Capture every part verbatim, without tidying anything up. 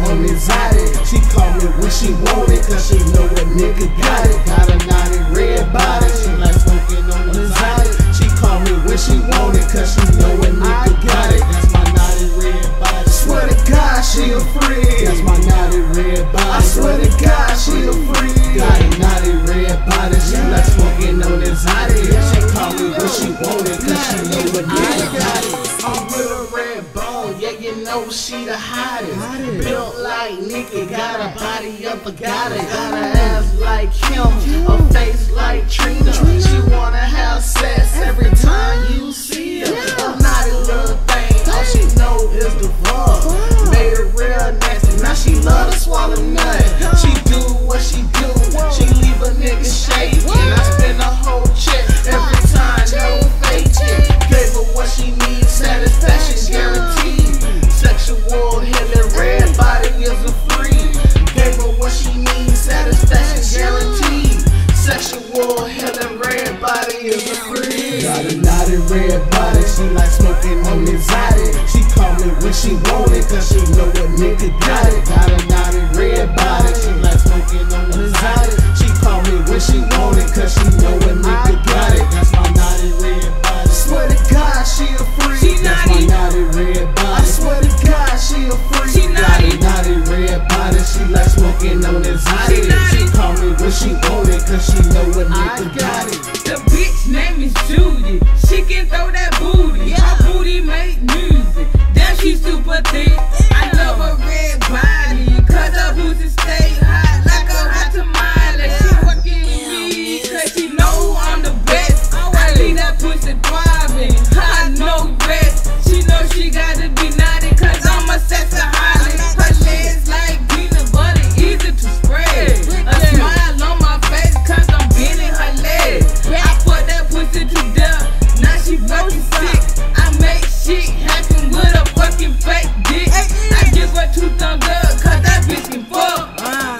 on exotic. She call me when she want it, cause she know a nigga got it. Got a naughty red body, she like smoking on exotic. She call me when she want it, cause she know a nigga got it. That's my naughty red body. Swear to God, she a freak. That's my naughty red body. I swear to God, she a freak. Got a naughty red body, she like smoking on exotic. She call me when she want it, cause she know a nigga got it. I'm with a red bone, yeah, you know she the hottest. Built like Nicki, got a body up a goddess. Got a ass like Kim, a face like Trina. She wanna have sex every time you see her. A naughty little thing, all she know is the fuck. Made her real nasty, now she love to swallow nut. She do what she do, she leave a nigga shaking. I spend a whole check every time, no faking. Gave her what she needs, satisfaction guaranteed. Sexual healing, red body is a free. Gave her what she needs, satisfaction guaranteed. Sexual healing, red body is a free. Got a naughty red body, she like smoking on exotic. She call me when she want it, cause she know a nigga got it. Got a naughty red body, she like smoking on exotic. She call me when she want it, cause she know a nigga got it. That's my naughty red body. Swear to God, she a freak. She That's naughty. my naughty red body. I swear to God, she a freak. She naughty. Got a naughty red body, she like smoking on exotic. She naughty. She call me when she want it, cause she know a nigga got it. The bitch name is Judy. She can throw that booty. Her booty make music. Damn, she super thick. I love her red body, cause her pussy stay hot like a hot tamale. She fucking with me, cause she know I'm the best. I leave that pussy throbbing. I know best. She know she gotta be naughty, cause I'm a sexaholic. Her legs like peanut butter, easy to spread. A smile on my face, cause I'm bending her legs. I put that pussy to death, now she fucking sick. I make shit happen with a fucking fake dick. I give her two thumbs up, cause that bitch can fuck.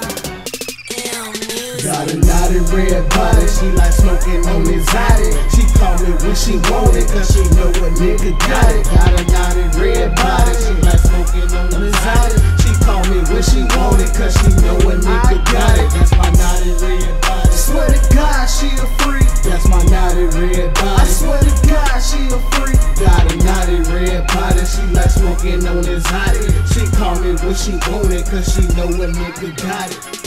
Got a naughty red body, she like smoking on exotic. She call me when she want it, cause she know a nigga got it. Got a naughty red body, she like smoking on exotic. She call me when she want it, cause she know a nigga got it. That's my naughty red body. Swear to God, she a freak. That's my naughty red body. I swear to God, she a freak. Got a naughty red body, she like smoking on exotic. She call me when she want it, cause she know a nigga got it.